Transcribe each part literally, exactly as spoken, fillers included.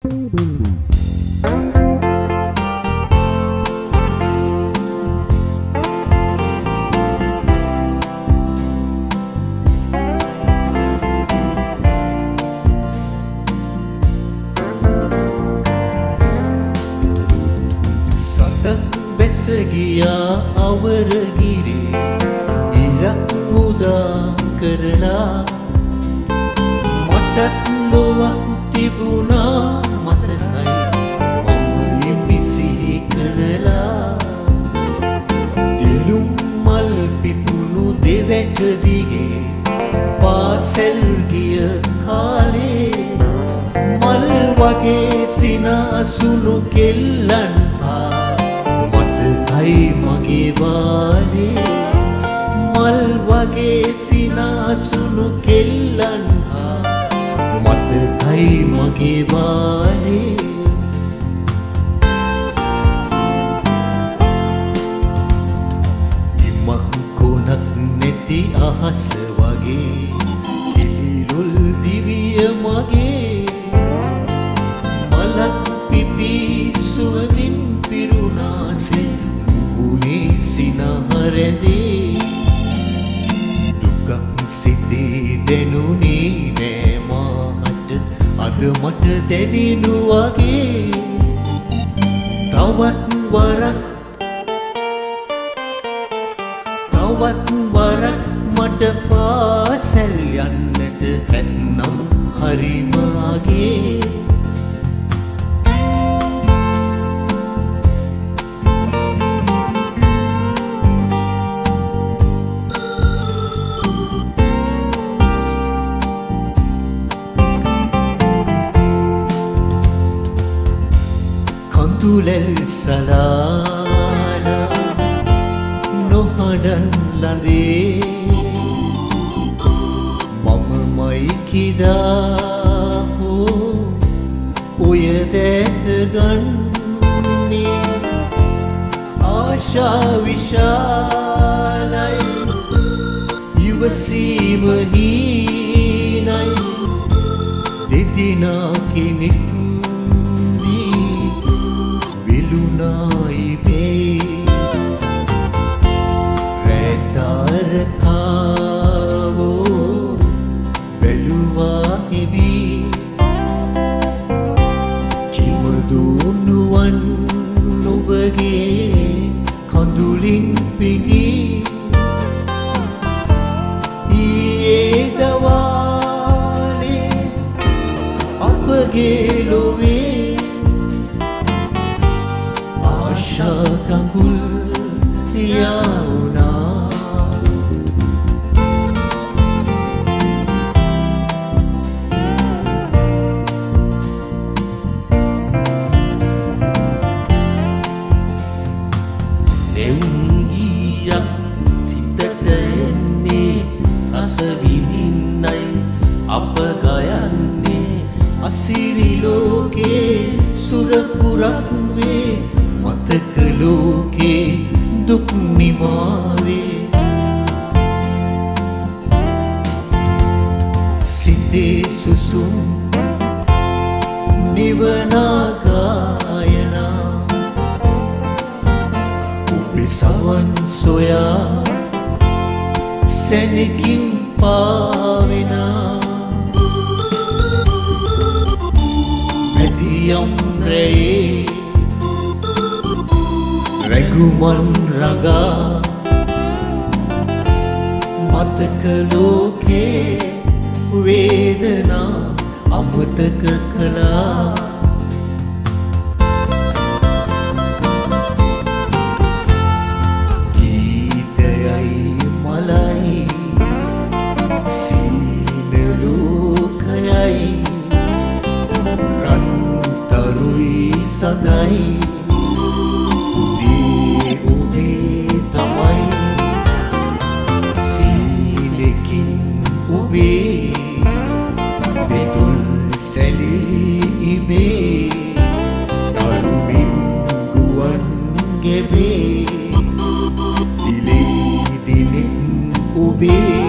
ගියා අවරගිරේ ඉරක් මුදා කරලා මටත් ලොවක් තිබුණා මතකයි මම ඉමිසි කරලා දිලුම් මල් පිපුණු දෙවැට දිගේ පාසල් ගිය කාලේ මල් වගේ සිනාසුණු කෙල්ලන් මතකයි මගේ බාලේ මල් වගේ සිනාසුණු කෙල්ලන් මතකයි මගේ බාලේ ඉමක් කොනක් නැති අහස වගේ කිලිලුල් දිවිය මගේ මලක් පිපි සුවඳින් පිරුණාසේ මුහුණේ සිනහරැඳේ දුකක් සිතේ දැනුනේ නෑ මාට අද මට දැනෙනු වගේ තවත් වරක් තවත් වරක් මට පාසල් යන්නට ඇත්නම් හරිම අගේ තුලල් සලාලා නොහඩන් ලඳේ මමමයි කිදා හෝ ඔය දැත ගන්නේ ආශා විශාලයි ඉවසීම හීනයි දෙදිනා කෙනෙක් රැතාරකාවෝ බැලුවා හිවී කිමදුනුවන් නුබගේ කඳුලින් පිගී ඊයේ දවාලේ අපගේ ලොවේ කඟුල් යවුනා දෙවුන්ගියක් සිතට එන්නේ රස විඳින්නයි අප ගයන්නේ අසිරි ලෝකේ සුරපුරක් වේ මතක ලෝකේ දුක් නිමාවේ සිතේ සුසුම් නිවනා ගායනා ඔබේ සවන් සොයා සැනකින් පාවෙනා මැදියම් රැයේ රැගුමන් රඟා මතක ලෝකේ වේදනා අමතක කළා ගීතයයි මලයි සීන ලෝකයයි රන්තරුයි සඳයි දෙතුල් සැලී ඉබේ අරුමින් ගුවන් ගෙවේ දිලේ දිනෙන් ඔබේ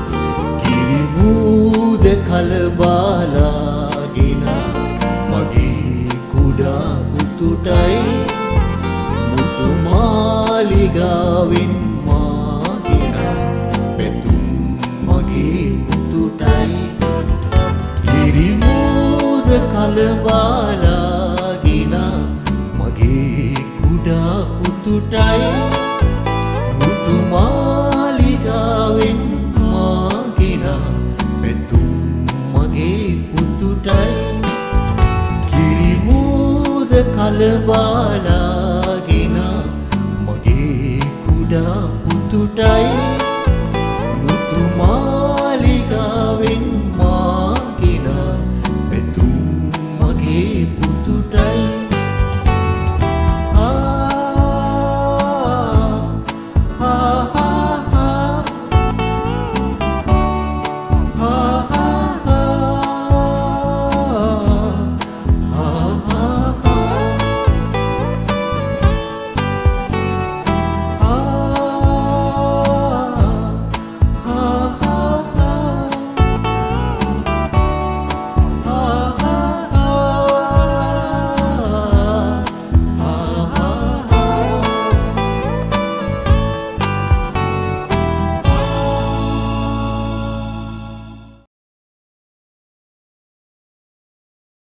කිරිමූද කලබාලාගෙන මගේ මාලිගාවෙන් මාගෙන පැතුම් මගේ පුතුටයි හිරිමෝද කලබාලාගෙන මගේ කුඩා පුතුටයි මුතු මාලිගාවෙන් මාගෙන පැතුම් මගේ පුතුටයි කිරිමෝද කලබාලාගෙන මගේ කුඩා පුතුටයි